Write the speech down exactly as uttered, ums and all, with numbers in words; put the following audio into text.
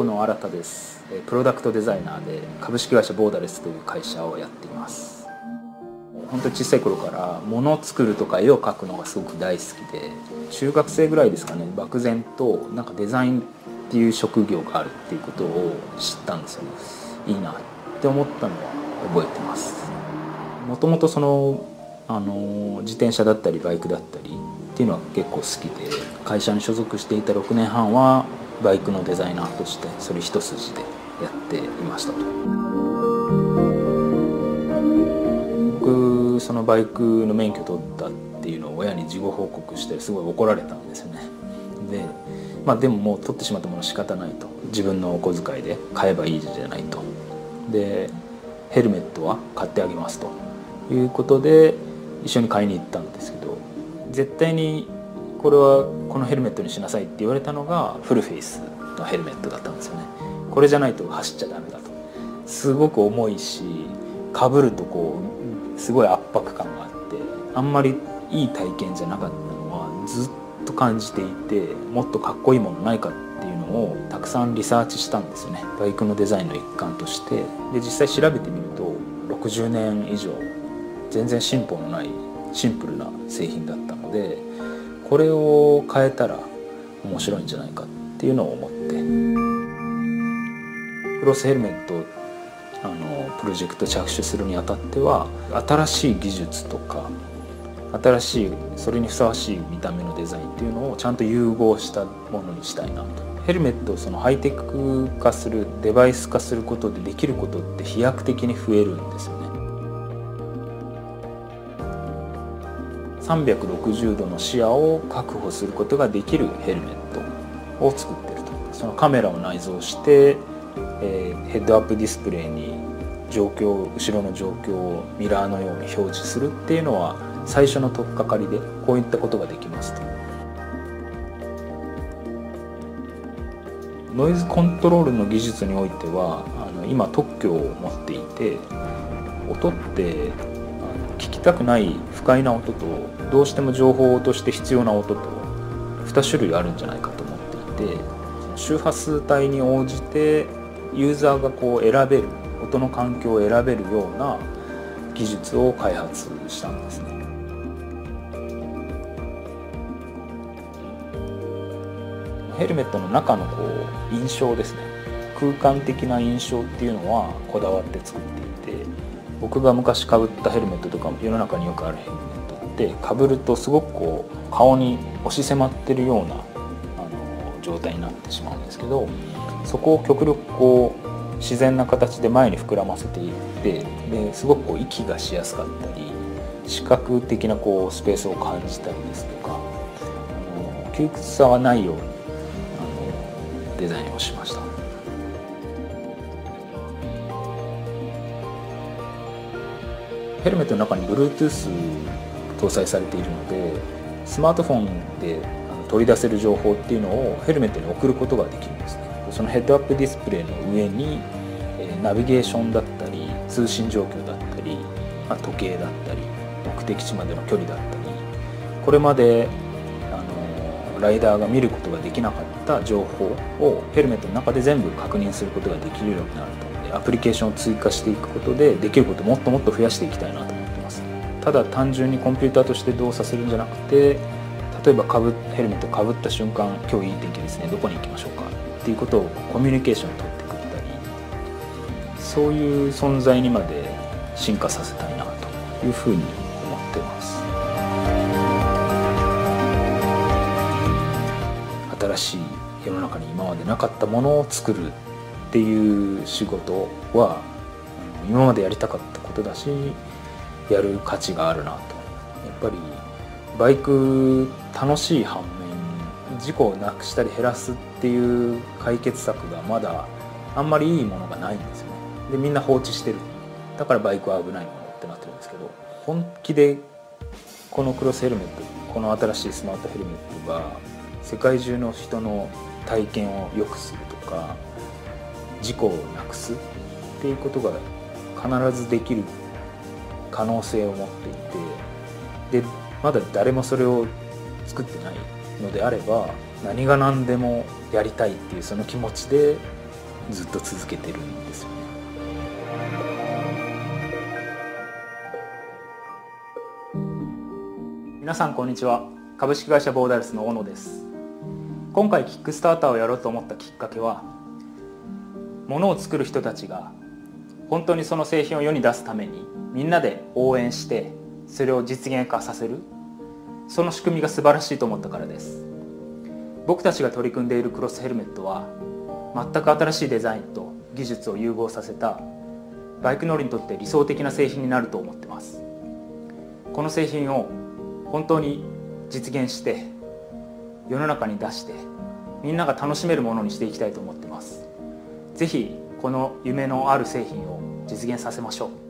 大野新です。プロダクトデザイナーで株式会社ボーダレスという会社をやっています。本当に小さい頃から物を作るとか絵を描くのがすごく大好きで、中学生ぐらいですかね、漠然となんかデザインっていう職業があるっていうことを知ったんですよね。いいなって思ったのは覚えてます。もともとそのあの自転車だったりバイクだったりっていうのは結構好きで、会社に所属していたろくねんはんはバイクのデザイナーとしてそれ一筋でやっていましたと。僕そのバイクの免許取ったっていうのを親に事後報告してすごい怒られたんですよね。で、まあ、でももう取ってしまったもの仕方ないと、自分のお小遣いで買えばいいじゃないと。でヘルメットは買ってあげますということで一緒に買いに行ったんですけど、絶対にこれはこのヘルメットにしなさいって言われたのがフルフェイスのヘルメットだったんですよね。これじゃないと走っちゃダメだと。すごく重いし、かぶるとこうすごい圧迫感があって、あんまりいい体験じゃなかったのはずっと感じていて、もっとかっこいいものないかっていうのをたくさんリサーチしたんですよね。バイクのデザインの一環として。で実際調べてみるとろくじゅうねん以上全然進歩のないシンプルな製品だったので、これを変えたら面白いんじゃないかっていうのを思って、クロスヘルメットあのプロジェクト着手するにあたっては、新しい技術とか新しいそれにふさわしい見た目のデザインっていうのをちゃんと融合したものにしたいなと。ヘルメットをそのハイテク化する、デバイス化することでできることって飛躍的に増えるんですよね。さんびゃくろくじゅうどの視野を確保することができるヘルメットを作っていると。そのカメラを内蔵して、えー、ヘッドアップディスプレイに状況、後ろの状況をミラーのように表示するっていうのは最初の取っかかりで、こういったことができますと。ノイズコントロールの技術においてはあの今特許を持っていて、音って聞きたくない不快な音とどうしても情報として必要な音とに種類あるんじゃないかと思っていて、周波数帯に応じてユーザーがこう選べる、音の環境を選べるような技術を開発したんですね。ヘルメットの中のこう印象ですね、空間的な印象っていうのはこだわって作っていて、僕が昔かぶったヘルメットとかも世の中によくあるヘルメットってかぶるとすごくこう顔に押し迫ってるようなあの状態になってしまうんですけど、そこを極力こう自然な形で前に膨らませていって、ですごくこう息がしやすかったり、視覚的なこうスペースを感じたりですとか、あの窮屈さはないようにあのデザインをしました。ヘルメットの中に Bluetooth 搭載されているので、スマートフォンで取り出せる情報っていうのをヘルメットに送ることができるんですね。そのヘッドアップディスプレイの上にナビゲーションだったり通信状況だったり、まあ、時計だったり目的地までの距離だったり、これまであのライダーが見ることができなかった情報をヘルメットの中で全部確認することができるようになると。アプリケーションを追加していくことでできることをもっともっと増やしていきたいなと思ってます。ただ単純にコンピューターとして動作するんじゃなくて、例えばかぶヘルメットをかぶった瞬間、今日いい天気ですね、どこに行きましょうかっていうことをコミュニケーションを取ってくれたり、そういう存在にまで進化させたいなというふうに思っています。新しい世の中に今までなかったものを作るっていう仕事は今までやりたかったことだし、やる価値があるなと。やっぱりバイク楽しい反面、事故をなくしたり減らすっていう解決策がまだあんまりいいものがないんですよね。でみんな放置してる。だからバイクは危ないものってなってるんですけど、本気でこのクロスヘルメット、この新しいスマートヘルメットが世界中の人の体験を良くするとか、事故をなくすっていうことが必ずできる可能性を持っていて、でまだ誰もそれを作ってないのであれば、何が何でもやりたいっていうその気持ちでずっと続けてるんですよね。皆さんこんにちは。株式会社ボーダレスの小野です。今回キックスターターをやろうと思ったきっかけは、物を作る人たちが本当にその製品を世に出すためにみんなで応援してそれを実現化させる、その仕組みが素晴らしいと思ったからです。僕たちが取り組んでいるクロスヘルメットは全く新しいデザインと技術を融合させたバイク乗りにとって理想的な製品になると思ってます。この製品を本当に実現して世の中に出してみんなが楽しめるものにしていきたいと思ってます。ぜひこの夢のある製品を実現させましょう。